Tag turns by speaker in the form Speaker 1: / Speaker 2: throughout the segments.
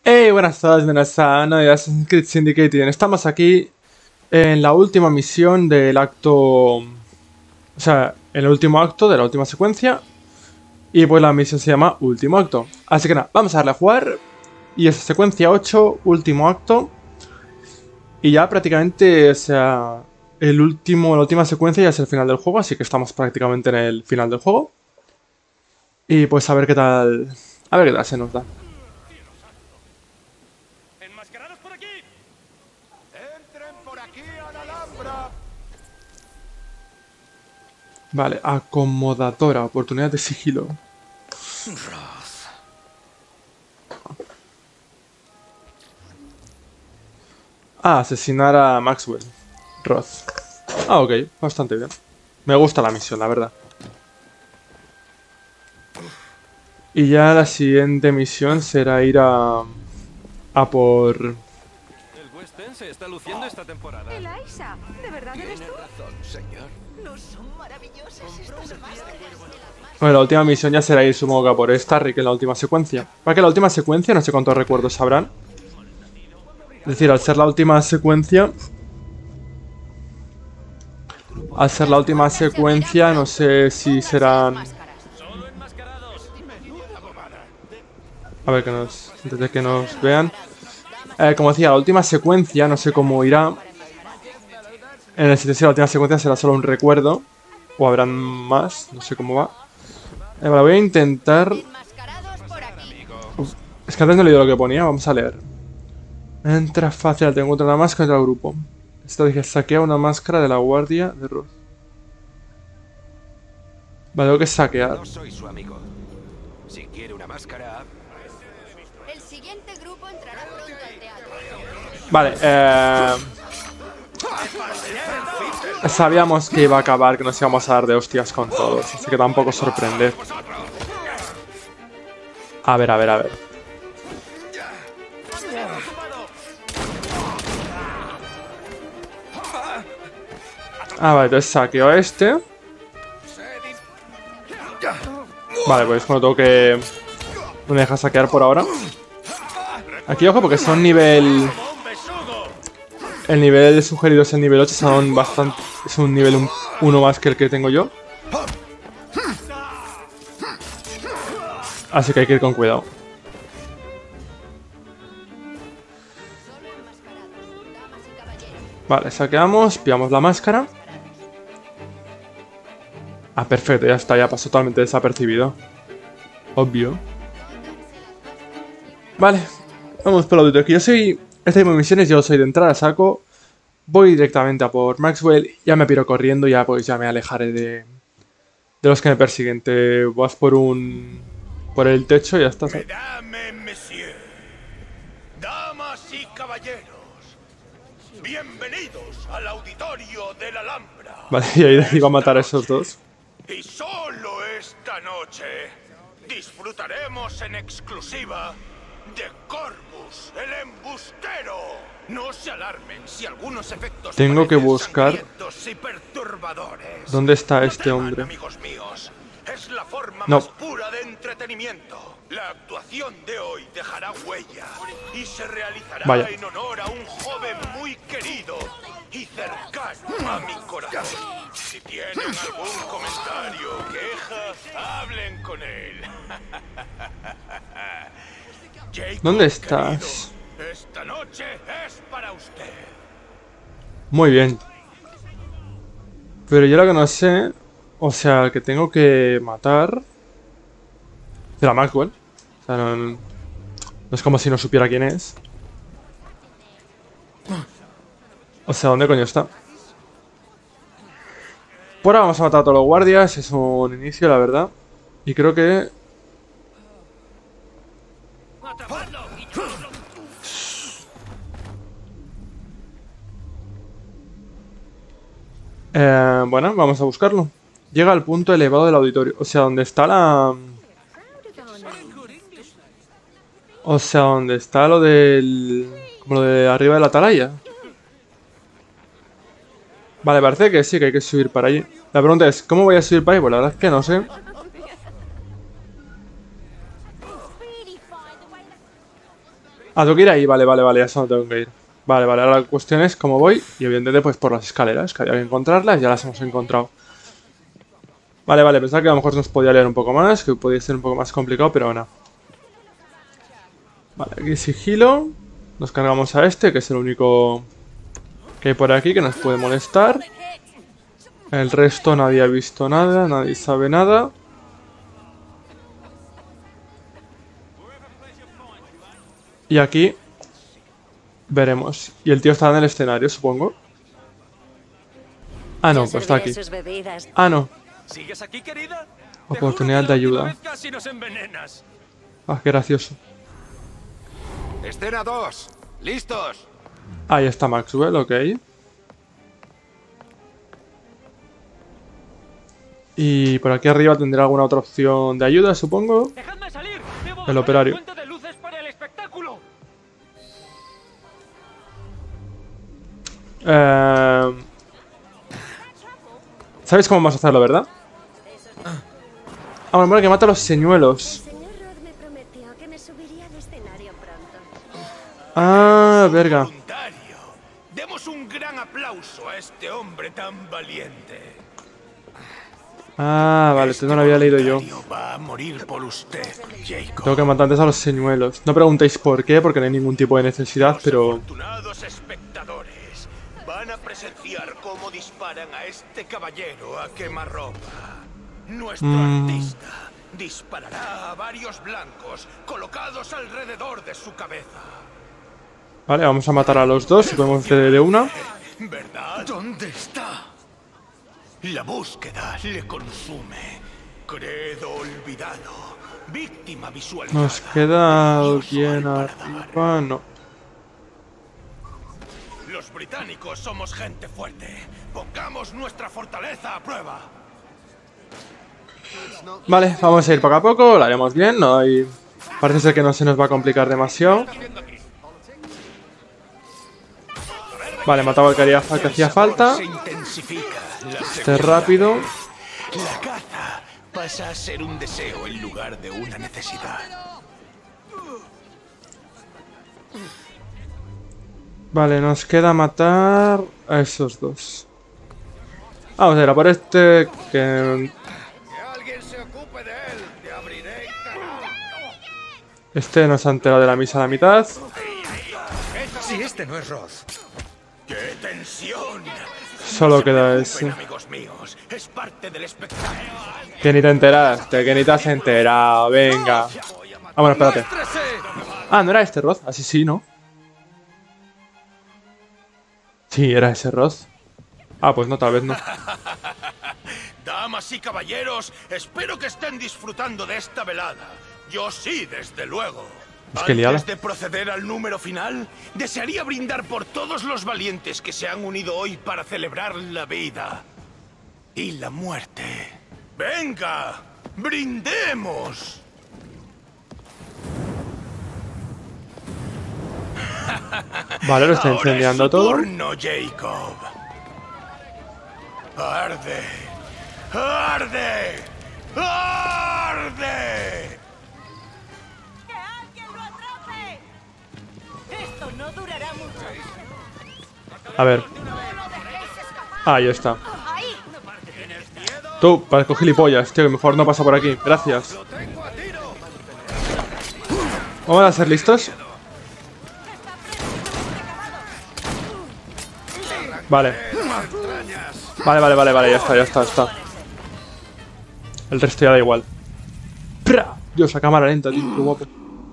Speaker 1: Hey, buenas tardes, Menasano de Assassin's Creed Syndicate. Estamos aquí en la última misión del acto... O sea, en el último acto de la última secuencia. Y pues la misión se llama Último Acto. Así que nada, vamos a darle a jugar. Y es secuencia 8, último acto. Y ya prácticamente, o sea... La última secuencia ya es el final del juego, así que estamos prácticamente en el final del juego. Y pues a ver qué tal... A ver qué tal se nos da.
Speaker 2: ¡Enmascarados por aquí!
Speaker 3: ¡Entren por aquí a la Alhambra!
Speaker 1: Vale, acomodadora, oportunidad de sigilo. Ah, asesinar a Maxwell. Roth. Ah, ok, bastante bien. Me gusta la misión, la verdad. Y ya la siguiente misión será ir a por...
Speaker 2: El West End se está luciendo esta temporada.
Speaker 4: Eliza, ¿de verdad eres tú?
Speaker 3: razón, señor.
Speaker 4: No son maravillosas estas máscaras.
Speaker 1: Bueno, la última misión ya será ir, supongo que a por Starrick en la última secuencia. Para que la última secuencia, no sé cuántos recuerdos habrán. Es decir, al ser la última secuencia... Al ser la última secuencia, no sé si serán...
Speaker 2: ¡Solo enmascarados!
Speaker 1: A ver, antes de que nos vean. Como decía, la última secuencia, no sé cómo irá. En el sitio, si la última secuencia será solo un recuerdo. O habrán más, no sé cómo va. Vale, voy a intentar...
Speaker 4: Enmascarados por aquí.
Speaker 1: Es que antes no he leído lo que ponía, vamos a leer. Entra fácil, te encuentro una máscara del grupo. Esto dije, saquea una máscara de la guardia de Roth. Vale, tengo que saquear.
Speaker 3: No soy su amigo. Si quiere una máscara,
Speaker 4: El siguiente grupo entrará pronto al teatro.
Speaker 1: Vale, sabíamos que iba a acabar, que nos íbamos a dar de hostias con todos, así que tampoco sorprender. A ver, a ver, a ver. Ah, vale, entonces saqueo a este. Vale, pues bueno, tengo que... No me deja saquear por ahora. Aquí, ojo, porque son nivel... El nivel sugerido es el nivel 8, son bastante... Es un nivel 1 más que el que tengo yo. Así que hay que ir con cuidado. Vale, saqueamos, pillamos la máscara. Ah, perfecto, ya está, ya pasó totalmente desapercibido. Obvio. Vale, vamos por lo auditorio. Que yo soy... Este tipo de misiones yo soy de entrar a saco. Voy directamente a por Maxwell. Ya me piro corriendo, ya pues ya me alejaré de los que me persiguen. Te vas por por el techo y ya está.
Speaker 5: Mesdames, messieurs, damas y caballeros, bienvenidos al auditorio de la Alhambra.
Speaker 1: Vale, y ahí iba a matar a esos dos.
Speaker 5: Y solo esta noche disfrutaremos en exclusiva de Corvus, el embustero. No se alarmen si algunos efectos
Speaker 1: Tengo que
Speaker 5: parecen
Speaker 1: buscar...
Speaker 5: sangrientos y perturbadores.
Speaker 1: ¿Dónde está
Speaker 5: No
Speaker 1: este
Speaker 5: teman,
Speaker 1: hombre?
Speaker 5: amigos míos. Es la forma
Speaker 1: No.
Speaker 5: más pura de entretenimiento. La actuación de hoy dejará huella y se realizará
Speaker 1: Vaya.
Speaker 5: en honor a un joven muy querido y cercano a mi corazón. Si tienen algún comentario o queja, hablen con él. Jacob,
Speaker 1: ¿Dónde estás?
Speaker 5: querido, esta noche es para usted.
Speaker 1: Muy bien. Pero yo lo que no sé... O sea, que tengo que matar... De la Maxwell. O sea, no es como si no supiera quién es. O sea, ¿dónde coño está? Por ahora vamos a matar a todos los guardias. Es un inicio, la verdad. Y creo que... bueno, vamos a buscarlo. Llega al punto elevado del auditorio. O sea, donde está la... O sea, donde está lo del... Como lo de arriba de la atalaya. Vale, parece que sí, que hay que subir para allí. La pregunta es, ¿cómo voy a subir para ahí? Pues la verdad es que no sé. Ah, tengo que ir ahí, vale, vale, vale, ya sé dónde tengo que ir. Vale, vale, ahora la cuestión es cómo voy. Y evidentemente pues por las escaleras, que había que encontrarlas, ya las hemos encontrado. Vale, vale, pensaba que a lo mejor nos podía leer un poco más, que podía ser un poco más complicado, pero no. Vale, aquí sigilo. Nos cargamos a este, que es el único que hay por aquí, que nos puede molestar. El resto nadie ha visto nada, nadie sabe nada. Y aquí veremos. Y el tío está en el escenario, supongo. Ah, no, pues está aquí. Ah, no.
Speaker 2: ¿Sigues aquí, querida?
Speaker 1: Oportunidad de
Speaker 2: Te juro que la
Speaker 1: ayuda.
Speaker 2: última vez casi nos envenenas.
Speaker 1: Ah, qué gracioso.
Speaker 3: Escena 2. ¿Listos?
Speaker 1: Ahí está Maxwell, ok. Y por aquí arriba tendrá alguna otra opción de ayuda, supongo.
Speaker 2: ¡Dejadme salir! ¡Debo
Speaker 1: El
Speaker 2: bajar
Speaker 1: operario.
Speaker 2: puente de luces para el espectáculo!
Speaker 1: ¿Sabéis cómo vamos a hacerlo, verdad? Ah, bueno, que mata a los señuelos.
Speaker 6: El señor Roth me prometió que me subiría al escenario pronto.
Speaker 1: Ah, verga.
Speaker 5: Voluntario. Demos un gran aplauso a este hombre tan valiente.
Speaker 1: Ah, vale, esto no lo había leído yo.
Speaker 5: Voluntario va a morir por usted, Jacob.
Speaker 1: Tengo que matar antes a los señuelos. No preguntéis por qué, porque no hay ningún tipo de necesidad,
Speaker 5: Los
Speaker 1: pero...
Speaker 5: afortunados espectadores van a presenciar cómo disparan a este caballero a quemarropa. Nuestro artista disparará a varios blancos colocados alrededor de su cabeza.
Speaker 1: Vale, vamos a matar a los dos, si podemos de una.
Speaker 5: ¿Verdad? ¿Dónde está? La búsqueda le consume. Credo olvidado. Víctima visualizada.
Speaker 1: Nos queda
Speaker 5: Yo soy
Speaker 1: alguien
Speaker 5: para dar.
Speaker 1: arriba, no.
Speaker 5: Los británicos somos gente fuerte. Pongamos nuestra fortaleza a prueba.
Speaker 1: Vale, vamos a ir poco a poco, lo haremos bien, no hay... Parece ser que no se nos va a complicar demasiado. Vale, matado al que hacía falta.
Speaker 5: Se intensifica.
Speaker 1: Este rápido.
Speaker 5: La caza pasa a ser un deseo en lugar de una necesidad.
Speaker 1: Vale, nos queda matar a esos dos. Vamos a ir a por este que...
Speaker 3: Que alguien se ocupe de él. Te abriré canal.
Speaker 1: Este nos ha enterado de la misa a la mitad.
Speaker 3: Si este no es Roth.
Speaker 5: ¡Qué tensión!
Speaker 1: Solo
Speaker 5: No se
Speaker 1: queda
Speaker 5: preocupen,
Speaker 1: ese.
Speaker 5: amigos míos. Es parte del espectáculo.
Speaker 1: Que ni te enteraste, que ni te has enterado, venga. Ah, bueno, espérate. Ah, ¿no era este Roth? Así sí, ¿no? Sí, era ese Roth. Ah, pues no, tal vez no.
Speaker 5: Damas y caballeros, espero que estén disfrutando de esta velada. Yo sí, desde luego.
Speaker 1: Es que liada.
Speaker 5: Antes de proceder al número final, desearía brindar por todos los valientes que se han unido hoy para celebrar la vida y la muerte. ¡Venga! ¡Brindemos!
Speaker 1: Vale, lo está
Speaker 5: Ahora
Speaker 1: incendiando
Speaker 5: es su
Speaker 1: todo.
Speaker 5: turno, Jacob. ¡Arde! ¡Arde! ¡Arde!
Speaker 6: ¡Que alguien lo atrape! Esto no durará mucho.
Speaker 1: A ver. Ahí está. Tú, parezco gilipollas, tío, que mejor no pasa por aquí. Gracias. Vamos a ser listos. Vale. Vale, ya está. El resto ya da igual. ¡Pra! Dios, a cámara lenta, tío, qué guapo.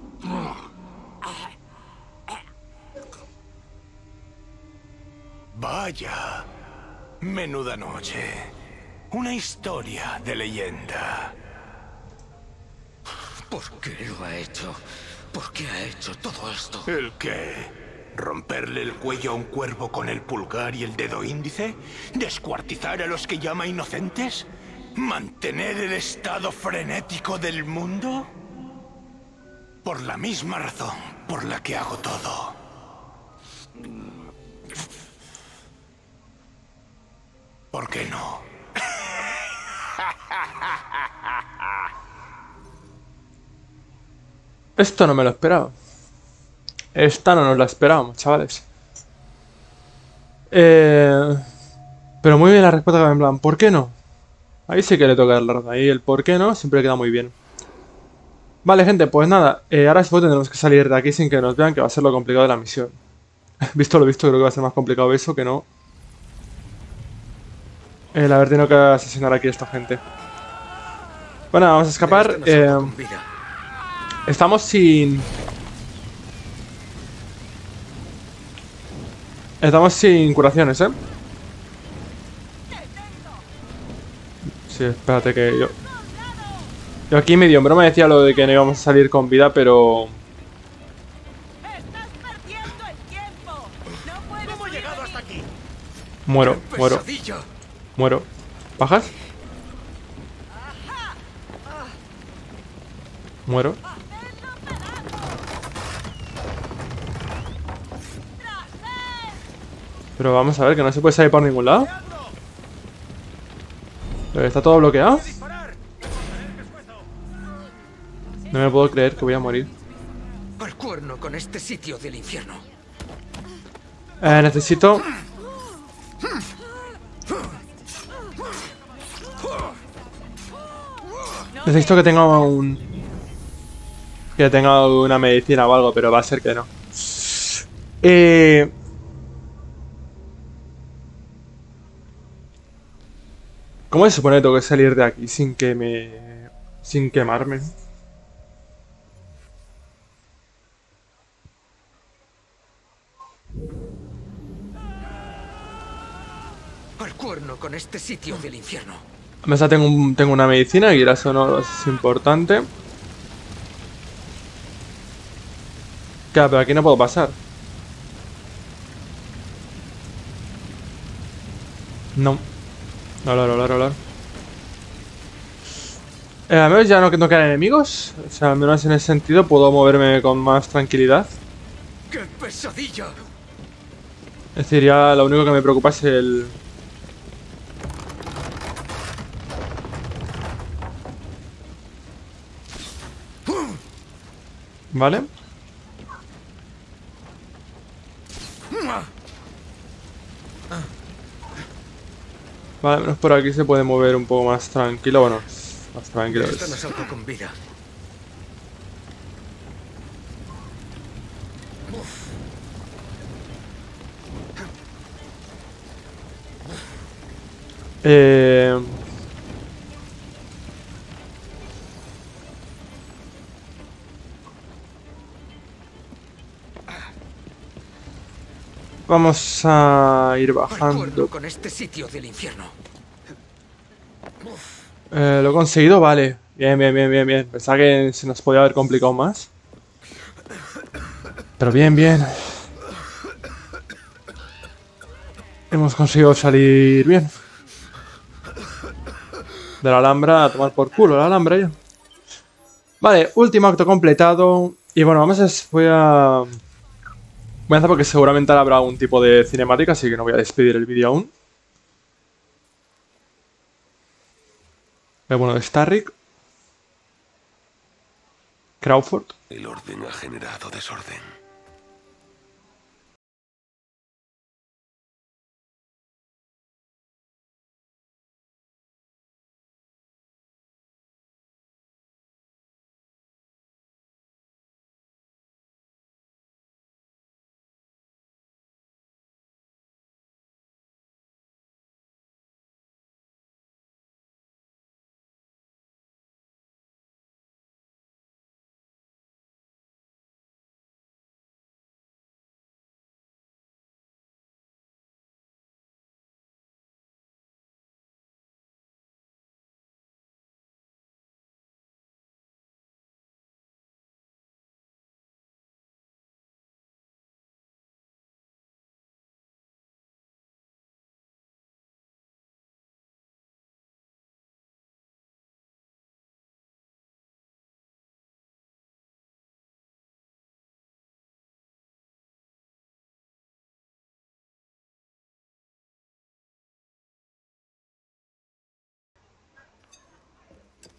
Speaker 5: Vaya, menuda noche. Una historia de leyenda.
Speaker 7: ¿Por qué lo ha hecho? ¿Por qué ha hecho todo esto?
Speaker 5: ¿El qué? ¿Romperle el cuello a un cuervo con el pulgar y el dedo índice? ¿Descuartizar a los que llama inocentes? ¿Mantener el estado frenético del mundo? Por la misma razón por la que hago todo. ¿Por qué no?
Speaker 1: Esto no me lo esperaba. Esta no nos la esperábamos, chavales. Pero muy bien la respuesta, en plan, ¿por qué no? Ahí sí que le toca dar la razón. Ahí el por qué no siempre queda muy bien. Vale, gente, pues nada. Ahora sí tendremos que salir de aquí sin que nos vean, que va a ser lo complicado de la misión. Visto lo visto, creo que va a ser más complicado eso que no. El haber tenido que asesinar aquí a esta gente. Bueno, vamos a escapar.
Speaker 7: De esta no salgo con vida.
Speaker 1: Estamos sin... Estamos sin curaciones, ¿eh? Sí, espérate que yo... Yo aquí medio en broma decía lo de que no íbamos a salir con vida, pero...
Speaker 2: ¡Estás perdiendo el tiempo! ¡No puedes!
Speaker 3: ¿Cómo he llegado hasta aquí?
Speaker 1: Muero,
Speaker 7: ¡Qué
Speaker 1: muero,
Speaker 7: pesadilla!
Speaker 1: muero. ¿Bajas? Muero. Pero vamos a ver, que no se puede salir por ningún lado. Pero está todo bloqueado. No me puedo creer que voy a morir.
Speaker 7: Al cuerno con este sitio del infierno.
Speaker 1: Necesito... Necesito que tenga un... Que tenga una medicina o algo, pero va a ser que no. ¿Cómo se supone que tengo que salir de aquí sin que me... sin quemarme?
Speaker 7: Al cuerno con este sitio del infierno.
Speaker 1: O sea, tengo una medicina y eso no es importante. Claro, pero aquí no puedo pasar. No. Al menos ya no quedan enemigos. O sea, al menos en ese sentido puedo moverme con más tranquilidad.
Speaker 7: ¡Qué pesadilla!
Speaker 1: Es decir, ya lo único que me preocupa es el... Vale. Vale, menos por aquí se puede mover un poco más tranquilo. Bueno, más tranquilo.
Speaker 7: De esta no salgo con vida.
Speaker 1: Eh... Vamos a ir
Speaker 7: Al cuerno
Speaker 1: bajando.
Speaker 7: con este sitio del infierno.
Speaker 1: Lo he conseguido, vale. Bien, bien, bien, bien, bien. Pensaba que se nos podía haber complicado más. Pero bien, bien. Hemos conseguido salir bien. De la Alhambra a tomar por culo la Alhambra ya. Vale, último acto completado. Y bueno, voy a hacer porque seguramente ahora habrá algún tipo de cinemática, así que no voy a despedir el vídeo aún. Bueno, de Starrick. Crawford.
Speaker 5: El orden ha generado desorden.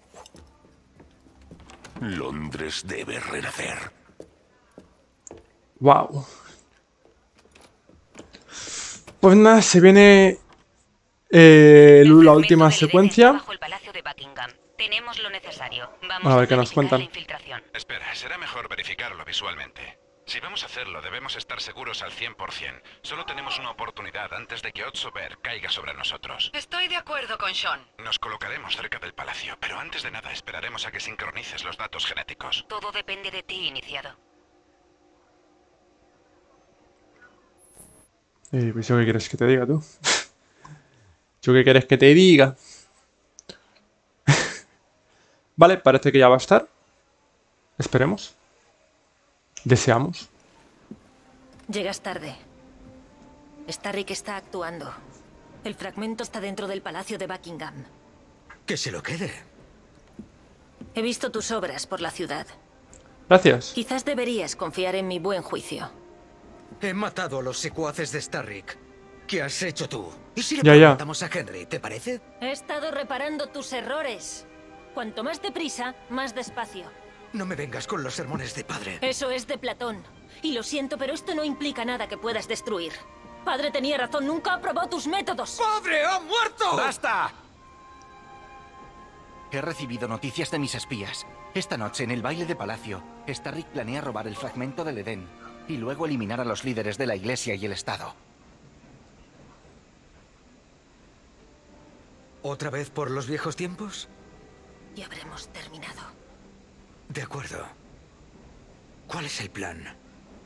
Speaker 5: Londres debe renacer.
Speaker 1: Wow. Pues nada, se viene la última secuencia.
Speaker 8: Bajo el Palacio de Buckingham. Tenemos lo necesario. Vamos
Speaker 1: A ver qué nos
Speaker 8: verificar
Speaker 1: cuentan.
Speaker 8: la infiltración.
Speaker 5: Espera, será mejor verificarlo visualmente. Si vamos a hacerlo, debemos estar seguros al 100%. Solo tenemos una oportunidad antes de que Otsober caiga sobre nosotros.
Speaker 2: Estoy de acuerdo con Sean.
Speaker 5: Nos colocaremos cerca del palacio, pero antes de nada esperaremos a que sincronices los datos genéticos.
Speaker 8: Todo depende de ti, iniciado.
Speaker 1: Pues ¿yo qué quieres que te diga tú? ¿Yo qué quieres que te diga? Vale, parece que ya va a estar. Esperemos. Deseamos.
Speaker 9: Llegas tarde. Starrick está actuando. El fragmento está dentro del Palacio de Buckingham.
Speaker 7: Que se lo quede.
Speaker 9: He visto tus obras por la ciudad.
Speaker 1: Gracias.
Speaker 9: Quizás deberías confiar en mi buen juicio.
Speaker 7: He matado a los secuaces de Starrick. ¿Qué has hecho tú? ¿Y si le
Speaker 1: Ya.
Speaker 7: preguntamos a Henry, te parece?
Speaker 9: He estado reparando tus errores. Cuanto más deprisa, más despacio.
Speaker 7: No me vengas con los sermones de padre.
Speaker 9: Eso es de Platón. Y lo siento, pero esto no implica nada que puedas destruir. Padre tenía razón, nunca aprobó tus métodos.
Speaker 7: ¡Padre ha muerto!
Speaker 10: ¡Basta! He recibido noticias de mis espías. Esta noche, en el baile de palacio, Starrick planea robar el fragmento del Edén y luego eliminar a los líderes de la Iglesia y el Estado.
Speaker 7: ¿Otra vez por los viejos tiempos?
Speaker 9: Y habremos terminado.
Speaker 7: De acuerdo. ¿Cuál es el plan?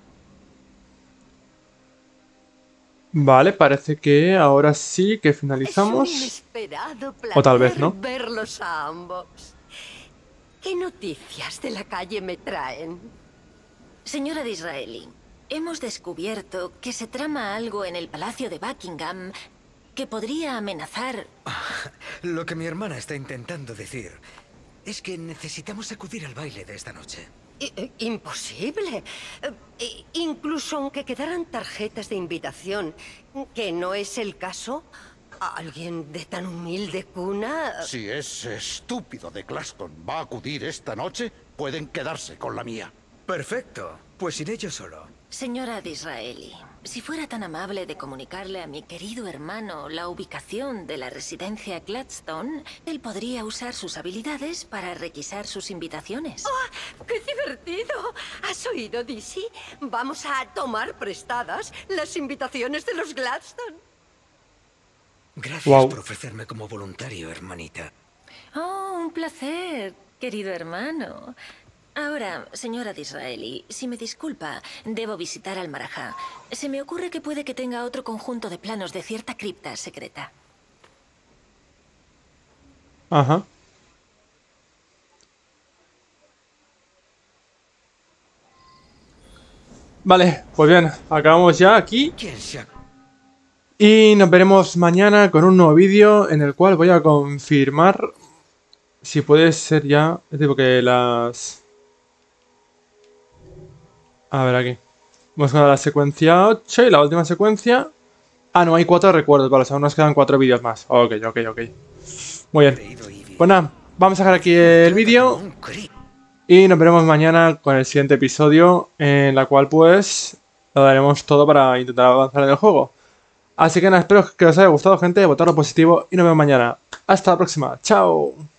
Speaker 1: Vale, parece que ahora sí que finalizamos.
Speaker 2: Es un inesperado
Speaker 1: O tal vez no.
Speaker 2: verlos a ambos. ¿Qué noticias de la calle me traen?
Speaker 9: Señora Disraeli, hemos descubierto que se trama algo en el Palacio de Buckingham que podría amenazar...
Speaker 7: Lo que mi hermana está intentando decir es que necesitamos acudir al baile de esta noche.
Speaker 2: Imposible. Incluso aunque quedaran tarjetas de invitación, que no es el caso. ¿Alguien de tan humilde cuna?
Speaker 3: Si ese estúpido de Glaston va a acudir esta noche, pueden quedarse con la mía.
Speaker 7: Perfecto. Pues iré yo solo.
Speaker 9: Señora Disraeli, si fuera tan amable de comunicarle a mi querido hermano la ubicación de la residencia Gladstone, él podría usar sus habilidades para requisar sus invitaciones.
Speaker 2: ¡Oh, qué divertido! ¿Has oído, Dizzy? Vamos a tomar prestadas las invitaciones de los Gladstone.
Speaker 7: Gracias
Speaker 1: Wow.
Speaker 7: por ofrecerme como voluntario, hermanita.
Speaker 9: Oh, un placer, querido hermano. Ahora, señora Disraeli, si me disculpa, debo visitar al Marajá. Se me ocurre que puede que tenga otro conjunto de planos de cierta cripta secreta.
Speaker 1: Ajá. Vale, pues bien, acabamos ya aquí.
Speaker 7: ¿Quién se ha...
Speaker 1: Y nos veremos mañana con un nuevo vídeo en el cual voy a confirmar si puede ser ya... Es tipo que las... A ver aquí. Vamos con la secuencia 8 y la última secuencia... Ah, no, hay 4 recuerdos, vale, o sea, aún nos quedan 4 vídeos más. Ok. Muy bien.
Speaker 7: creído, Ivy?
Speaker 1: Pues nada, vamos a dejar aquí el vídeo
Speaker 7: Un cri-
Speaker 1: y nos veremos mañana con el siguiente episodio en la cual pues lo daremos todo para intentar avanzar en el juego. Así que nada, espero que os haya gustado, gente, votad lo positivo y nos vemos mañana. Hasta la próxima, chao.